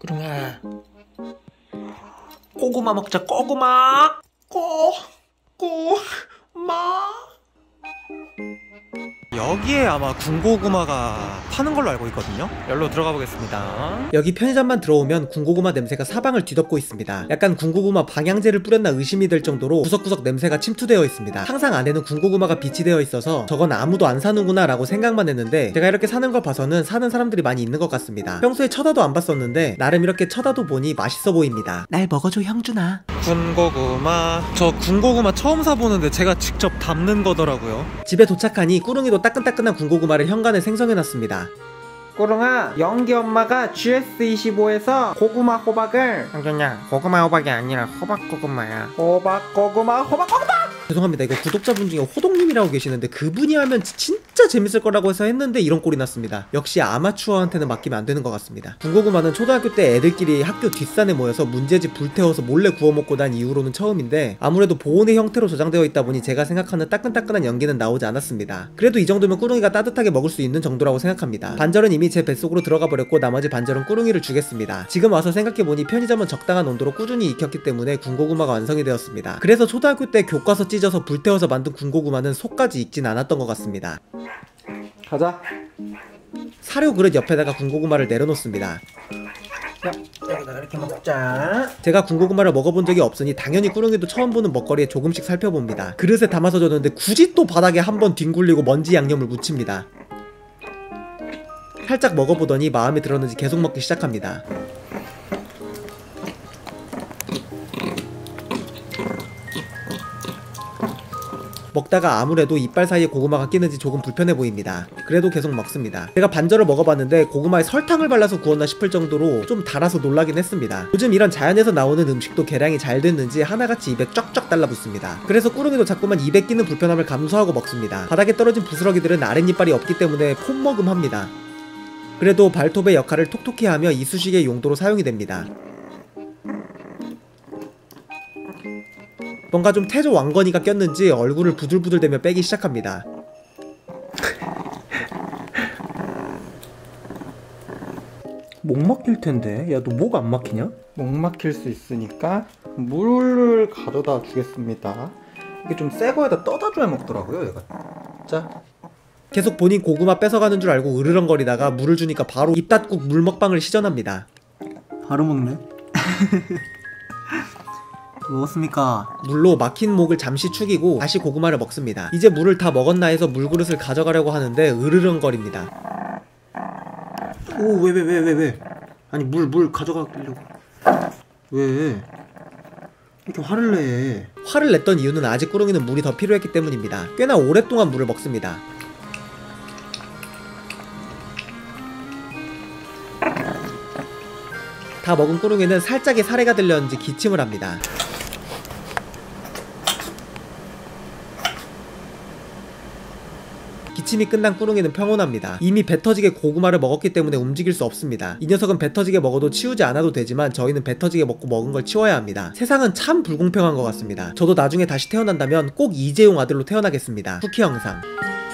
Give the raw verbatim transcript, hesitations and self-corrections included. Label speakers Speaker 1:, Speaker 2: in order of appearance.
Speaker 1: 그러면 고구마 먹자. 고구마. 고 고마. 여기에 아마 군고구마가 파는 걸로 알고 있거든요. 여기로 들어가 보겠습니다. 여기 편의점만 들어오면 군고구마 냄새가 사방을 뒤덮고 있습니다. 약간 군고구마 방향제를 뿌렸나 의심이 될 정도로 구석구석 냄새가 침투되어 있습니다. 항상 안에는 군고구마가 비치되어 있어서 저건 아무도 안 사는구나 라고 생각만 했는데, 제가 이렇게 사는 걸 봐서는 사는 사람들이 많이 있는 것 같습니다. 평소에 쳐다도 안 봤었는데 나름 이렇게 쳐다도 보니 맛있어 보입니다. 날 먹어줘 형준아. 군고구마. 저 군고구마 처음 사보는데 제가 직접 담는 거더라고요. 집에 도착하니 꾸릉이도 따끈따끈한 군고구마를 현관에 생성해놨습니다. 꾸릉아, 영기 엄마가 지에스 이십오에서 고구마 호박을. 형준야, 고구마 호박이 아니라 호박 고구마야. 호박 고구마 호박 고구마. 죄송합니다. 이거 구독자분 중에 호동님이라고 계시는데 그분이 하면 진짜 재밌을 거라고 해서 했는데 이런 꼴이 났습니다. 역시 아마추어한테는 맡기면 안 되는 것 같습니다. 군고구마는 초등학교 때 애들끼리 학교 뒷산에 모여서 문제집 불태워서 몰래 구워 먹고 난 이후로는 처음인데, 아무래도 보온의 형태로 저장되어 있다 보니 제가 생각하는 따끈따끈한 연기는 나오지 않았습니다. 그래도 이 정도면 꾸릉이가 따뜻하게 먹을 수 있는 정도라고 생각합니다. 반절은 이미 제 뱃속으로 들어가 버렸고 나머지 반절은 꾸릉이를 주겠습니다. 지금 와서 생각해보니 편의점은 적당한 온도로 꾸준히 익혔기 때문에 군고구마가 완성이 되었습니다. 그래서 초등학교 때 교과서 찢어서 불태워서 만든 군고구마는 속까지 익진 않았던 것 같습니다. 가자. 사료 그릇 옆에다가 군고구마를 내려놓습니다. 야, 여기다가 이렇게 먹자. 제가 군고구마를 먹어본 적이 없으니 당연히 꾸릉이도 처음 보는 먹거리에 조금씩 살펴봅니다. 그릇에 담아서 줬는데 굳이 또 바닥에 한번 뒹굴리고 먼지 양념을 묻힙니다. 살짝 먹어보더니 마음에 들었는지 계속 먹기 시작합니다. 먹다가 아무래도 이빨 사이에 고구마가 끼는지 조금 불편해 보입니다. 그래도 계속 먹습니다. 제가 반절을 먹어봤는데 고구마에 설탕을 발라서 구웠나 싶을 정도로 좀 달아서 놀라긴 했습니다. 요즘 이런 자연에서 나오는 음식도 계량이 잘 됐는지 하나같이 입에 쫙쫙 달라붙습니다. 그래서 꾸릉이도 자꾸만 입에 끼는 불편함을 감수하고 먹습니다. 바닥에 떨어진 부스러기들은 아랫이빨이 없기 때문에 폼먹음합니다. 그래도 발톱의 역할을 톡톡히 하며 이쑤시개의 용도로 사용이 됩니다. 뭔가 좀 태조 왕건이가 꼈는지 얼굴을 부들부들대며 빼기 시작합니다. 목 막힐 텐데. 야, 너 목 안 막히냐? 목 막힐 수 있으니까 물을 가져다 주겠습니다. 이게 좀 새 거에다 떠다 줘야 먹더라고요, 얘가. 자. 계속 본인 고구마 뺏어가는 줄 알고 으르렁거리다가 물을 주니까 바로 입 닫고 물 먹방을 시전합니다. 바로 먹네. 먹었습니까? 물로 막힌 목을 잠시 축이고 다시 고구마를 먹습니다. 이제 물을 다 먹었나 해서 물그릇을 가져가려고 하는데 으르렁거립니다. 오, 왜 왜 왜 왜 왜? 아니 물 물 가져가려고. 왜? 이렇게 화를 내? 화를 냈던 이유는 아직 꾸릉이는 물이 더 필요했기 때문입니다. 꽤나 오랫동안 물을 먹습니다. 다 먹은 꾸릉이는 살짝의 사례가 들렸는지 기침을 합니다. 기침이 끝난 꾸릉이는 평온합니다. 이미 배 터지게 고구마를 먹었기 때문에 움직일 수 없습니다. 이 녀석은 배 터지게 먹어도 치우지 않아도 되지만 저희는 배 터지게 먹고 먹은 걸 치워야 합니다. 세상은 참 불공평한 것 같습니다. 저도 나중에 다시 태어난다면 꼭 이재용 아들로 태어나겠습니다. 쿠키 영상.